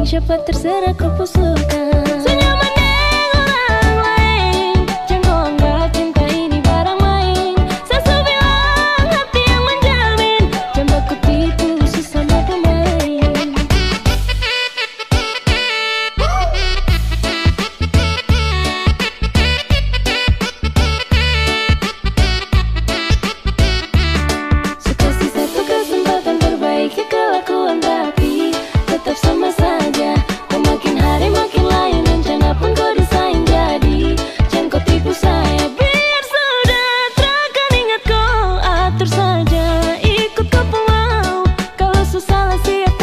siapa terserah kau pusukan. Senyaman dengan orang lain, jangan kau anggap cinta ini barang main. Sesu bilang hati yang menjamin, jangan baku tipu sesama pemain. Sekasih satu kesempatan perbaiki kelakuan, tapi tetap sama saja. Kau makin hari makin lain, rencana pun kau desain. Jadi jangan kau tipu saya, biar sudah takkan ingat kau atur saja. Ikut kau mau, kalau susah siap